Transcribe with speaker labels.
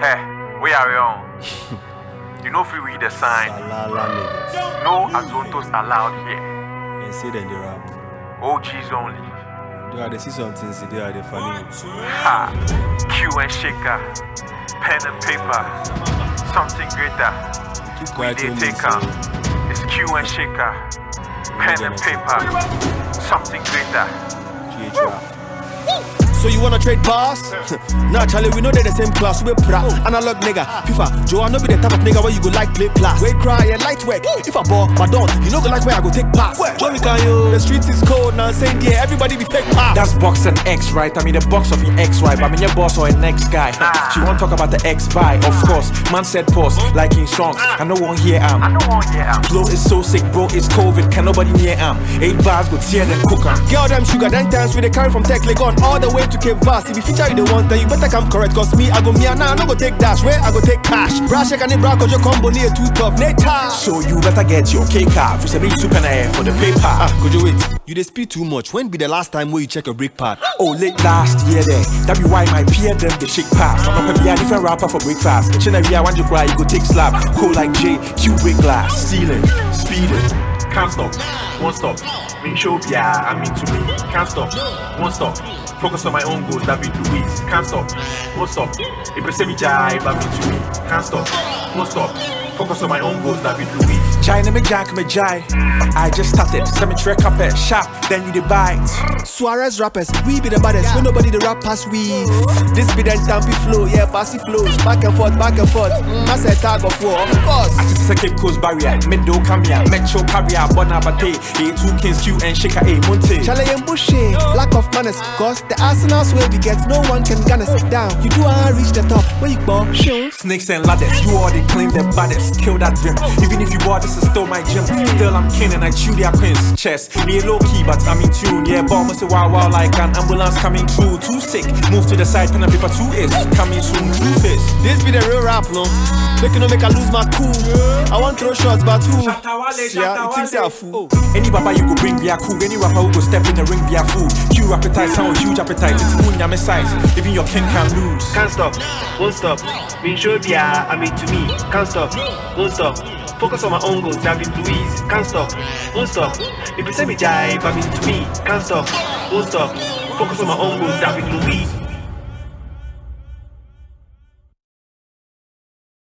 Speaker 1: Hey, we are on. You know if we read the sign. No Azontos allowed here.
Speaker 2: And say then they rap.
Speaker 1: OGs only.
Speaker 2: They see something, see they are the funny.
Speaker 1: Ha! Q and shaker. Pen and paper. Something greater. We did take on. It's Q and shaker. Pen and paper. Something greater.
Speaker 2: So you wanna trade bars? Nah, Charlie, we know they're the same class. We pra analog nigga, FIFA. Joe, I know be the type of nigga where you go like play class. Wait, cry and light work. If I ball, but don't, you know go like where I go take pass. Where we can yo? The streets is cold now. Saying yeah, everybody be fake pass.
Speaker 3: That's box and X, right? I mean the box of your ex-wife. I mean your boss or a next guy. She won't talk about the ex-buy, of course. Man said pause, like in songs. I know one here am. Flow is so sick, bro. It's COVID. Can nobody near am? 8 bars go tear then cook am.
Speaker 2: Girl, them sugar, then times we they carry from Tech Lake on all the way to Cape Vast. If you feature you the one, then you better come correct. Cause me, I go me and now I no go take dash. Where I go take cash. Brash and it bra cause your combo near too tough. Neta.
Speaker 3: So you better get your cake off. You say me 2 penny for the paper.
Speaker 2: Could you wait? You dey speed too much. When be the last time where you check a brake pad?
Speaker 3: Oh, late last year there. That be why my peer them they shake pass. I'm not be a different rapper for breakfast. Chinna I want you cry, you go take slap. Cool like J, Q break glass. Stealing, speeding. Can't stop, won't stop. Me show yeah, I'm into me. Can't stop, won't stop. Focus on my own goals, David Luiz. Can't stop, won't stop. If you say me jive, I'm into me. Can't stop, won't stop. Focus on my own goals, David Luiz. China me jack me jai. I just started, cemetery carpet, sharp, then you the buy.
Speaker 2: Suarez rappers, we be the baddest. When nobody the rap pass we. This be the tampy flow, yeah, passy flows. Back and forth, back and forth. That's a tag of war, of course.
Speaker 3: I just a Cape Coast barrier, Meadow Camia, Metro Carrier, Bonabate, A2 Kings, Q and Shaker, A Monte.
Speaker 2: Chalet and Bushy, lack of manners. Cause the Arsenal's where we get, no one can gun us down. You do reach the top, where you ball, show.
Speaker 3: Snakes and ladders, you all they claim the baddest. Kill that dream. Even if you bought this is still my gym. Still I'm king and I chew their queens. Chest, me a low key, but I'm in tune. Yeah, bomb say wow like an ambulance coming through. Too sick, move to the side, pen and paper 2 is coming soon, true face.
Speaker 2: This be the real rap, no? Make I lose my cool. I want throw shots, but who? Yeah, it thinks they are fool.
Speaker 3: Any baba you go bring be a cool. Any rapper who go step in the ring be a fool. Huge appetite, sound huge appetite. It's moon yame size. Even your king can lose.
Speaker 4: Can't stop, won't stop. Being sure yeah, I mean to me. Can't stop, won't stop. Focus on my own goals, David Luiz. Can't stop, won't stop. If you say me jive, I mean to me. Can't stop, won't stop. Focus on my own goals, David Luiz.